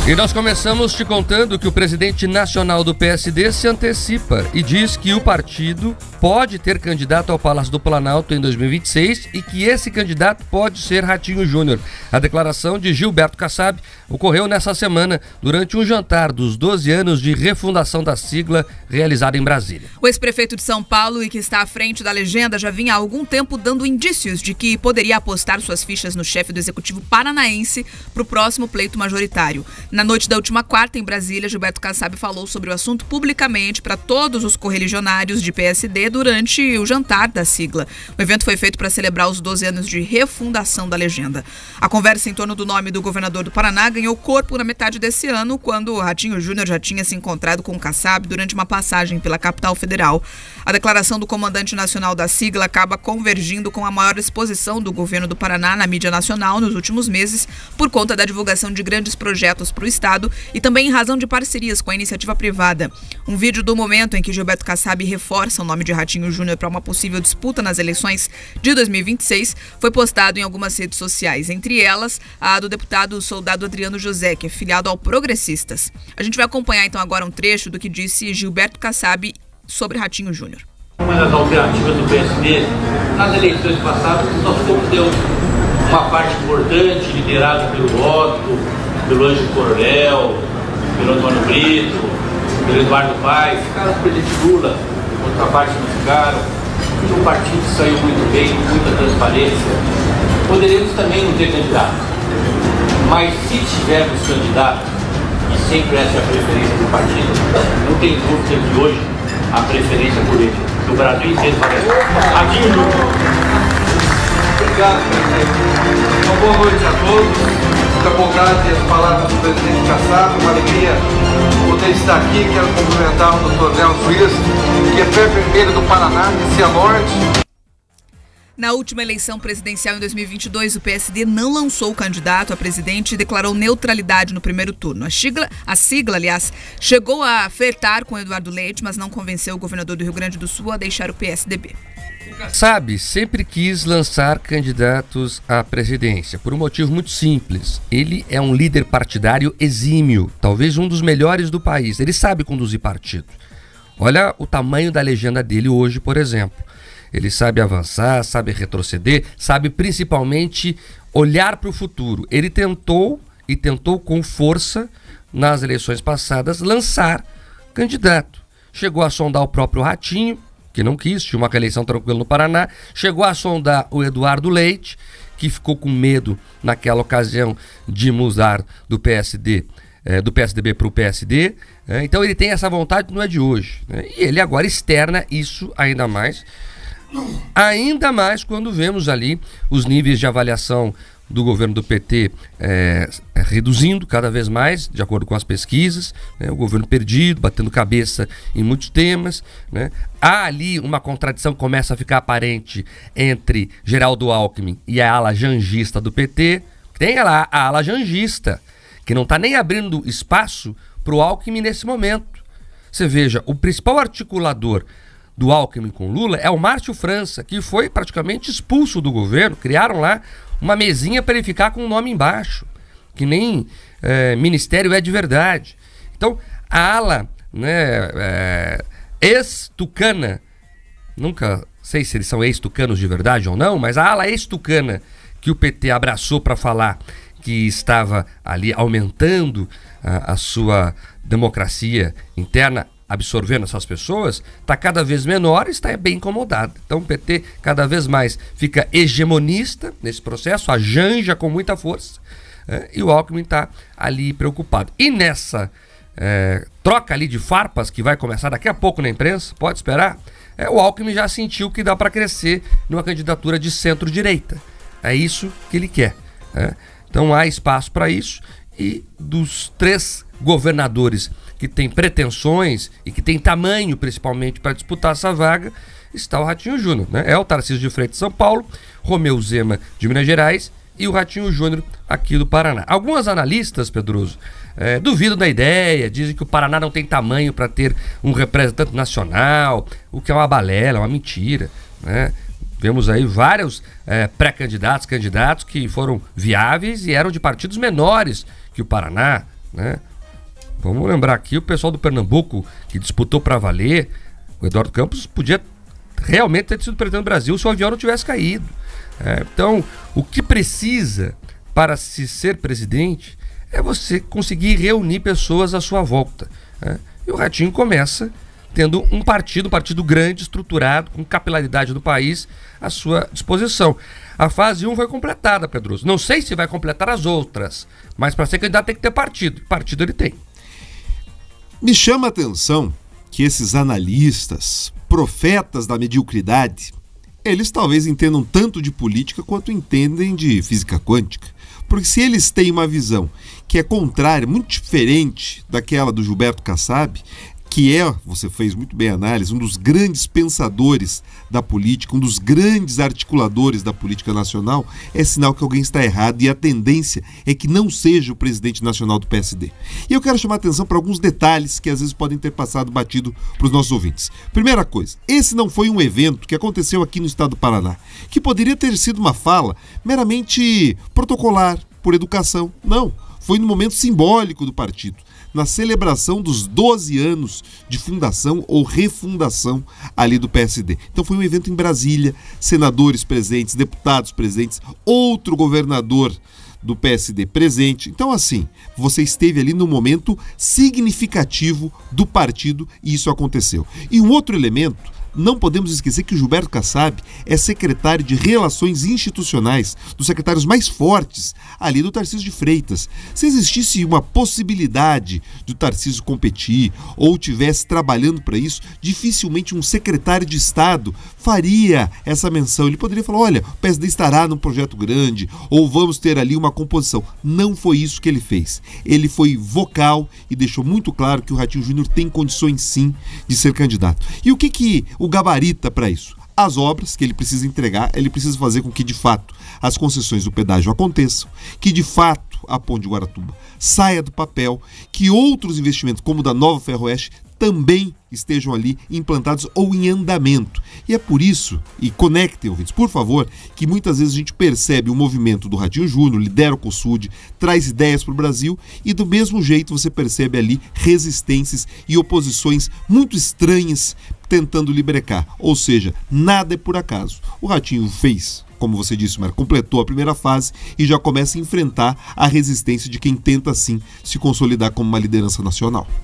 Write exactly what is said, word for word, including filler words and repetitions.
E nós começamos te contando que o presidente nacional do P S D se antecipa e diz que o partido pode ter candidato ao Palácio do Planalto em dois mil e vinte e seis e que esse candidato pode ser Ratinho Júnior. A declaração de Gilberto Kassab ocorreu nessa semana durante um jantar dos doze anos de refundação da sigla realizado em Brasília. O ex-prefeito de São Paulo e que está à frente da legenda já vinha há algum tempo dando indícios de que poderia apostar suas fichas no chefe do executivo paranaense para o próximo pleito majoritário. Na noite da última quarta, em Brasília, Gilberto Kassab falou sobre o assunto publicamente para todos os correligionários de P S D durante o jantar da sigla. O evento foi feito para celebrar os doze anos de refundação da legenda. A conversa em torno do nome do governador do Paraná ganhou corpo na metade desse ano, quando o Ratinho Júnior já tinha se encontrado com o Kassab durante uma passagem pela capital federal. A declaração do comandante nacional da sigla acaba convergindo com a maior exposição do governo do Paraná na mídia nacional nos últimos meses, por conta da divulgação de grandes projetos para o estado e também em razão de parcerias com a iniciativa privada. Um vídeo do momento em que Gilberto Kassab reforça o nome de Ratinho Júnior para uma possível disputa nas eleições de dois mil e vinte e seis foi postado em algumas redes sociais, entre elas a do deputado soldado Adriano José, que é filiado ao Progressistas. A gente vai acompanhar então agora um trecho do que disse Gilberto Kassab sobre Ratinho Júnior. Uma das alternativas do P S D, nas eleições passadas, nós fomos deu uma parte importante, liderada pelo Otto, pelo Anjo Coronel, pelo Antônio Brito, pelo Eduardo Paes, ficaram com o presidente Lula, outra parte não ficaram. E o partido saiu muito bem, com muita transparência. Poderíamos também não ter candidato, mas se tivermos candidato, e sempre essa é a preferência do partido, não tem dúvida que hoje a preferência por ele, do Brasil inteiro, parece. Ratinho Júnior. Obrigado, presidente. Então, boa noite a todos. Muito empolgado as palavras do presidente Kassab, uma alegria poder estar aqui. Quero cumprimentar o doutor Nelson Luiz, que é pé vermelho do Paraná, de Cianorte. Na última eleição presidencial em dois mil e vinte e dois, o P S D não lançou o candidato a presidente e declarou neutralidade no primeiro turno. A sigla, a sigla, aliás, chegou a flertar com Eduardo Leite, mas não convenceu o governador do Rio Grande do Sul a deixar o P S D B. Kassab sempre quis lançar candidatos à presidência, por um motivo muito simples. Ele é um líder partidário exímio, talvez um dos melhores do país. Ele sabe conduzir partido. Olha o tamanho da legenda dele hoje, por exemplo. Ele sabe avançar, sabe retroceder, sabe principalmente olhar para o futuro. Ele tentou, e tentou com força, nas eleições passadas, lançar candidato. Chegou a sondar o próprio Ratinho, que não quis, tinha uma eleição tranquila no Paraná. Chegou a sondar o Eduardo Leite, que ficou com medo naquela ocasião de mudar do P S D, é, do P S D B para o P S D. É, então ele tem essa vontade, não é de hoje. Né? E ele agora externa isso ainda mais. Ainda mais quando vemos ali os níveis de avaliação do governo do P T é, é, reduzindo cada vez mais, de acordo com as pesquisas, né? O governo perdido, batendo cabeça em muitos temas, né? Há ali uma contradição que começa a ficar aparente entre Geraldo Alckmin e a ala jangista do P T. Tem lá a ala jangista, que não está nem abrindo espaço para o Alckmin nesse momento. Você veja, o principal articulador do Alckmin com Lula é o Márcio França, que foi praticamente expulso do governo. Criaram lá uma mesinha para ele ficar com o nome embaixo, que nem é, ministério é de verdade. Então, a ala, né, é, ex-tucana, nunca sei se eles são ex-tucanos de verdade ou não, mas a ala ex-tucana que o P T abraçou para falar que estava ali aumentando a, a sua democracia interna, absorvendo essas pessoas, está cada vez menor e está bem incomodado. Então o P T cada vez mais fica hegemonista nesse processo, a janja com muita força, é, e o Alckmin está ali preocupado. E nessa é, troca ali de farpas que vai começar daqui a pouco na imprensa, pode esperar, é, o Alckmin já sentiu que dá para crescer numa candidatura de centro-direita. É isso que ele quer. É. Então há espaço para isso, e dos três governadores que tem pretensões e que tem tamanho principalmente para disputar essa vaga, está o Ratinho Júnior, né? É o Tarcísio de Freitas de São Paulo, Romeu Zema de Minas Gerais e o Ratinho Júnior aqui do Paraná. Alguns analistas, Pedroso, é, duvidam da ideia, dizem que o Paraná não tem tamanho para ter um representante nacional, o que é uma balela, uma mentira, né? Vemos aí vários é, pré-candidatos, candidatos que foram viáveis e eram de partidos menores que o Paraná, né? Vamos lembrar aqui o pessoal do Pernambuco que disputou para valer. O Eduardo Campos podia realmente ter sido presidente do Brasil se o avião não tivesse caído. É, então, o que precisa para se ser presidente é você conseguir reunir pessoas à sua volta, né? E o Ratinho começa tendo um partido, um partido grande, estruturado, com capilaridade do país à sua disposição. A fase um foi completada, Pedroso. Não sei se vai completar as outras, mas para ser candidato tem que ter partido. Partido ele tem. Me chama a atenção que esses analistas, profetas da mediocridade, eles talvez entendam tanto de política quanto entendem de física quântica. Porque se eles têm uma visão que é contrária, muito diferente daquela do Gilberto Kassab, que é, você fez muito bem a análise, um dos grandes pensadores da política, um dos grandes articuladores da política nacional, é sinal que alguém está errado e a tendência é que não seja o presidente nacional do P S D. E eu quero chamar a atenção para alguns detalhes que às vezes podem ter passado batido para os nossos ouvintes. Primeira coisa, esse não foi um evento que aconteceu aqui no estado do Paraná, que poderia ter sido uma fala meramente protocolar, por educação. Não, foi no momento simbólico do partido, na celebração dos doze anos de fundação ou refundação ali do P S D. Então foi um evento em Brasília, senadores presentes, deputados presentes, outro governador do P S D presente. Então assim, você esteve ali no momento significativo do partido e isso aconteceu. E um outro elemento, não podemos esquecer que o Gilberto Kassab é secretário de Relações Institucionais, dos secretários mais fortes ali do Tarcísio de Freitas. Se existisse uma possibilidade de o Tarcísio competir ou tivesse trabalhando para isso, dificilmente um secretário de Estado faria essa menção. Ele poderia falar, olha, o P S D estará num projeto grande ou vamos ter ali uma composição. Não foi isso que ele fez. Ele foi vocal e deixou muito claro que o Ratinho Júnior tem condições sim de ser candidato. E o que que o gabarita para isso? As obras que ele precisa entregar, ele precisa fazer com que de fato as concessões do pedágio aconteçam, que de fato a Ponte de Guaratuba saia do papel, que outros investimentos como o da Nova Ferroeste também estejam ali implantados ou em andamento. E é por isso, e conectem ouvintes, por favor, que muitas vezes a gente percebe o movimento do Ratinho Júnior, lidera o COSUD, traz ideias para o Brasil e do mesmo jeito você percebe ali resistências e oposições muito estranhas tentando lhe brecar. Ou seja, nada é por acaso. O Ratinho fez, como você disse, Mário, completou a primeira fase e já começa a enfrentar a resistência de quem tenta sim se consolidar como uma liderança nacional.